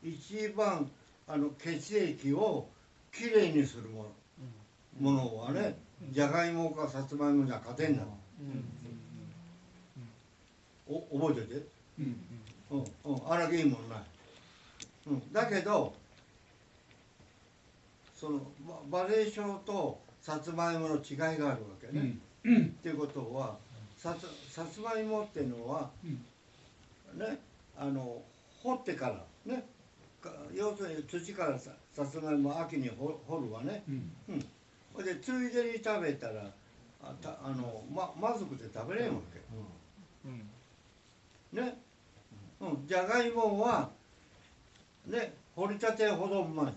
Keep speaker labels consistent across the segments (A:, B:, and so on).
A: 一番血液をきれいにするものはね、じゃがいもかさつまいもじゃ勝てんなの。覚えてて。あらげいいもんない。だけどそのバレー症とさつまいもの違いがあるわけね。っていうことはさつまいもっていうのはね、掘ってからね、要するに土からさつまいも秋に掘るわね。それでついでに食べたらまずくて食べれんわけ。ね、じゃがいもはね、掘りたてほどうまい。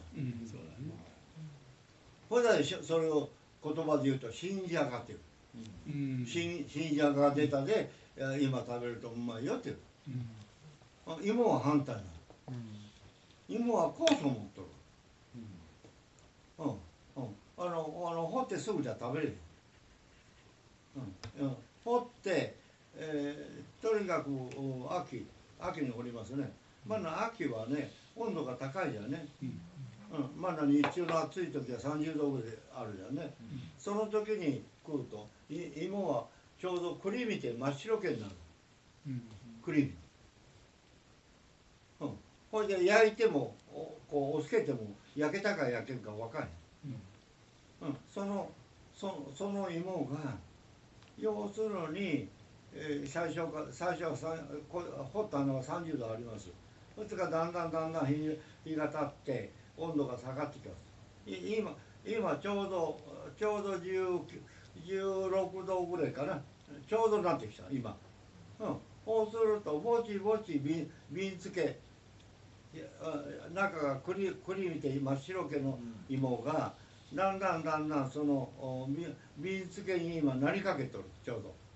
A: ほらそれを言葉で言うと新じゃがっていう。新じゃがが出たで今食べるとうまいよっていう。芋は反対なの。芋は酵素持っとる。掘ってすぐじゃ食べれる。掘ってとにかく秋に掘りますね。まだ秋はね温度が高いじゃんね。まだ日中の暑い時は30度ぐらいあるじゃんね。その時に食うと芋はちょうど栗みて真っ白けになる。栗み。ほいで焼いてもこう押し付けても焼けたか焼けんか分かんない。その芋が要するに、最初は掘ったのは30度あります。それからだんだん日が経って温度が下がってきます。今ちょうど16度ぐらいかな。ちょうどなってきた今。そうするとぼちぼち瓶付け中が栗みて真っ白けの芋がだんだんその瓶付けに今なりかけとるちょうど。